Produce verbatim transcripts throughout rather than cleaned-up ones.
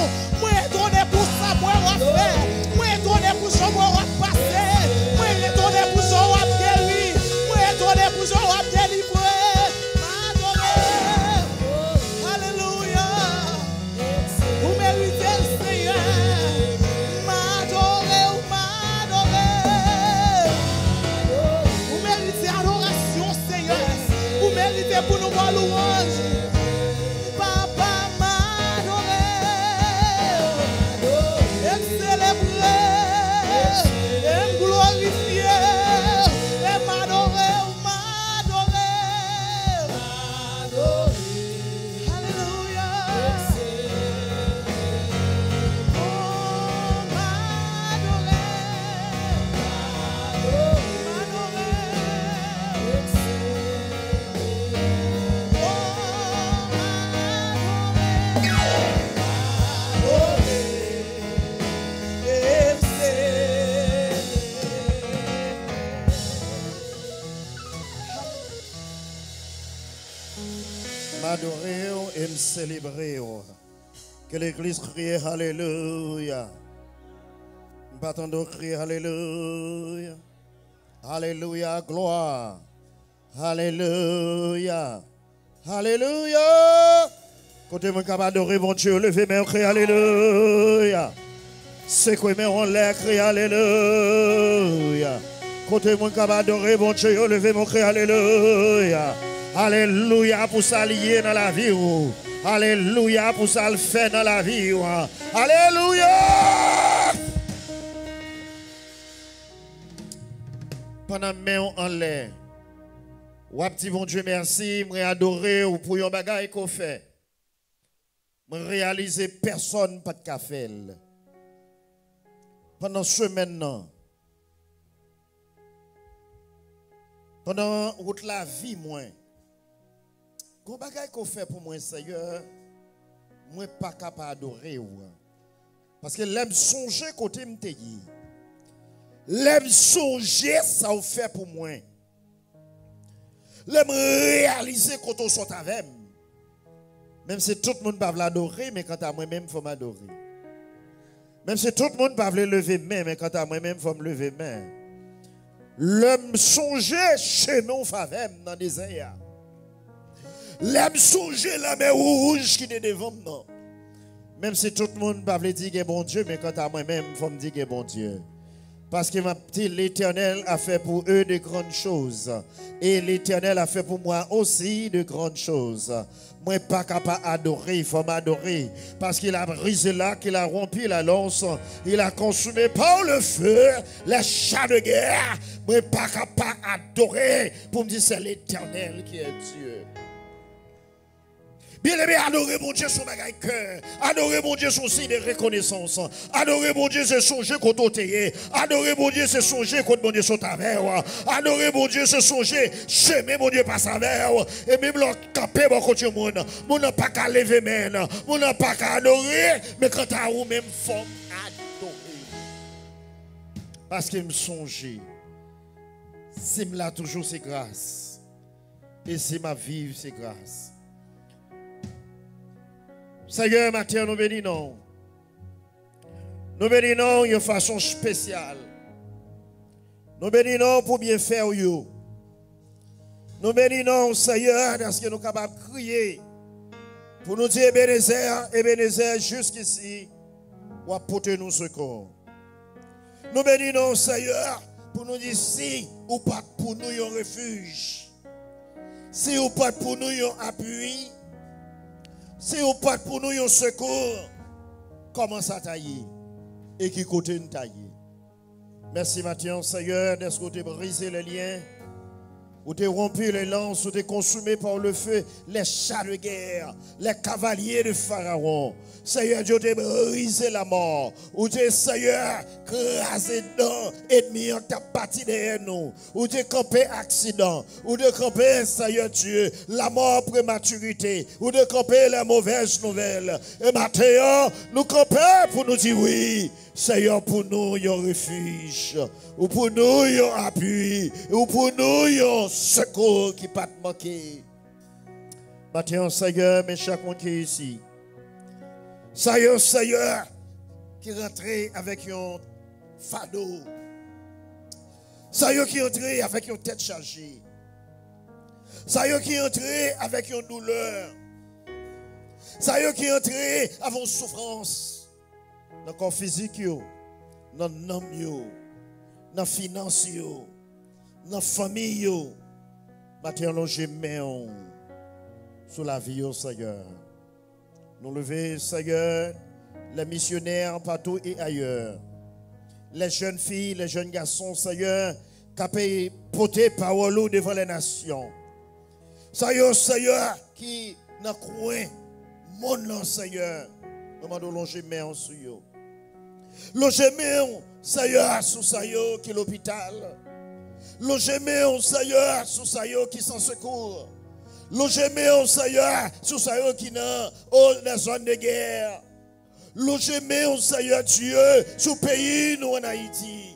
Moi retourner pour ça, moi refaire. Moi retourner pour ça, moi repasser. Moi retourner pour ça, moi guérir. Moi retourner pour ça, moi délivrer. M'adorer. Alléluia. Vous méritez le Seigneur. M'adorer ou m'adorer. Vous méritez adoration, Seigneur. Vous méritez pour nous voir louange. Papa m'adorer. Et célébrer. Et me glorifier. Et m'adorer ou m'adorer. Alléluia. Oh, m'adorer. M'adorer et me célébrer. Que l'église crie Alléluia. Nous partons de crier Alléluia. Alléluia, gloire. Alléluia. Alléluia. Côté moi capable d'adorer mon Dieu, levez mes crier Alléluia. C'est quoi mais on l'a crié Alléluia. Côté moi capable d'adorer mon Dieu, levez mon crier Alléluia. Alléluia pour s'allier dans la vie. Alléluia pour ça le faire dans la vie. Alléluia. Pendant que en l'air, ou petit bon Dieu merci, me adorer ou pour yon bagay qu'on fait. Me réaliser personne pas de café. Pendant ce maintenant, pendant toute la vie moi, qu'on bagay qu'on fait pour moi Seigneur, moi pas capable d'adorer ou. Parce que l'aime songer côté me dit. L'aime songer ça vous fait pour moi. L'aime réaliser quand on sort avec. Même si tout le monde peut l'adorer, mais quand à moi-même, il faut m'adorer. Même si tout le monde peut lever main, mais quand à moi-même, il faut me lever main. L'aime songer chez nous, favem, dans le désert. L'aime songer la mer rouge qui est devant moi. Même si tout le monde peut dire que bon Dieu, mais quand à moi-même, il faut me dire que bon Dieu. Parce que ma petite, l'Éternel a fait pour eux de grandes choses. Et l'Éternel a fait pour moi aussi de grandes choses. Moi, pas capable d'adorer, il faut m'adorer. Parce qu'il a brisé l'arc, il a rompu la lance, il a consumé par le feu les chats de guerre. Moi, pas capable d'adorer pour me dire c'est l'Éternel qui est Dieu. Bien aimé, adorer mon Dieu son bagage cœur. Adorer mon Dieu son signe de reconnaissance. Adorer mon Dieu c'est songer contre t'es. Adorer mon Dieu c'est songer contre mon Dieu son travers. Adorer mon Dieu c'est songer chemin mon Dieu pas travers. Et même leur camper mon côté monde. Mon n'a pas qu'à lever main. Mon n'a pas qu'à adorer. Mais quand à ou même forme adorer. Parce qu'il me songe. Si me l'a toujours c'est grâce. Et si ma vie c'est grâce. Seigneur, matin, nous bénissons. Nous bénissons de façon spéciale. Nous bénissons pour bien faire. Nous bénissons, Seigneur, parce que nous sommes capables de crier. Pour nous dire, Ebenezer, Ebenezer, jusqu'ici, ou apporter nous secours. Nous bénissons, Seigneur, pour nous dire, si ou pas pour nous un refuge. Si ou pas pour nous un appui. Si vous pas pour nous un secours, commence à tailler. Et qui côté nous tailler. Merci Mathieu, Seigneur, d'être que tu as brisé les liens, ou tu as rompu les lances, ou tu as consumé par le feu les chars de guerre, les cavaliers de Pharaon. Seigneur Dieu, tu as brisé la mort, ou tu as, Seigneur, crasé dedans, ennemi en ta partie derrière nous, ou tu as campé accident, ou tu as campé, Seigneur Dieu, la mort prématurité, ou tu as campé la mauvaise nouvelle. Et maintenant, nous campons pour nous dire oui. Seigneur, pour nous, il y a un refuge. Ou pour nous, il y a un appui. Ou pour nous, il y a un secours qui ne peut pas manquer. Maintenant, Seigneur, mais chaque monde qui est ici. Ça y est, Seigneur, qui rentrait avec un fardeau. Ça y est, qui entrait avec une tête chargée. Ça y est, qui entrait avec une douleur. Ça y est, qui entrait avec une souffrance. Dans le corps physique, dans l'âme, dans la finance, dans la famille. Maintenant, je mets sur la vie, au Seigneur. Nous levons, Seigneur, les missionnaires partout et ailleurs. Les jeunes filles, les jeunes garçons, Seigneur, qui ont porté parole devant les nations. Seigneur, Seigneur, qui dans le coin, mon Seigneur, nous demandons longer main sur eux. Longer main, Seigneur, sur Seigneur qui est l'hôpital. Loger main, Seigneur, sur Seigneur qui s'en secours. Loger main, Seigneur, sur Seigneur qui est dans la zone de guerre. Loger main, Seigneur Dieu, sur le pays, nous en Haïti.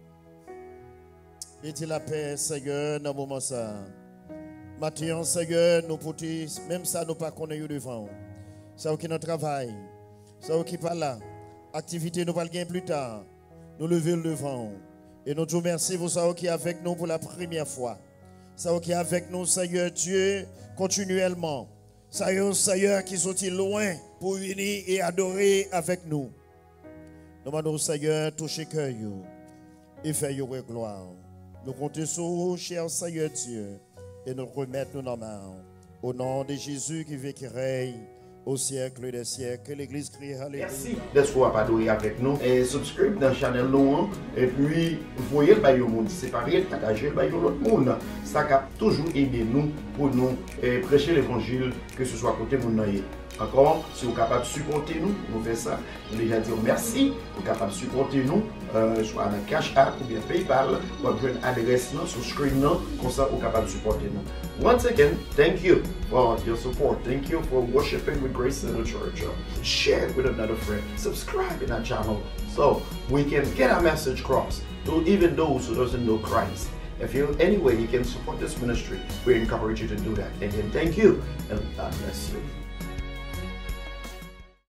Mettez la paix, Seigneur, dans le moment ça. Maintenant, Seigneur, nous pouvons, même ça, nous ne pas connaître devant. Ça qui est notre travail. Ça qui n'est pas là. Activité, nous pas le gagner plus tard. Nous levons le devant. Et nous te remercions pour ça qui est avec nous pour la première fois. Ça qui est avec nous, Seigneur Dieu, continuellement. Ça y est, Seigneur, qui sont loin pour venir et adorer avec nous. Nous demandons, Seigneur, toucher cœur et faire gloire. Nous comptons sur vous, cher Seigneur Dieu, et nous remettons nos dans main. Au nom de Jésus qui vit, qui règne au siècle des siècles. Que l'Église crie Alléluia. Merci d'être adorer avec nous. Et subscribe dans la chaîne nous. Et puis, voyez le monde séparé, partagez le l'autre monde. Ça a toujours aidé nous pour nous eh, prêcher l'évangile, que ce soit à côté de nous. Encore, si vous êtes capable de supporter nous, nous faisons ça. Nous déjà dire merci. Vous êtes capable de supporter nous, euh, soit dans Cash App ou bien PayPal, ou bien une adresse sur le screen, comme ça vous êtes capable de supporter nous. Once again, thank you for your support. Thank you for worshiping with Grace in the Church. Share it with another friend. Subscribe in our channel so we can get our message across to even those who doesn't know Christ. If you any way you can support this ministry, we encourage you to do that. Again, thank you and God bless you.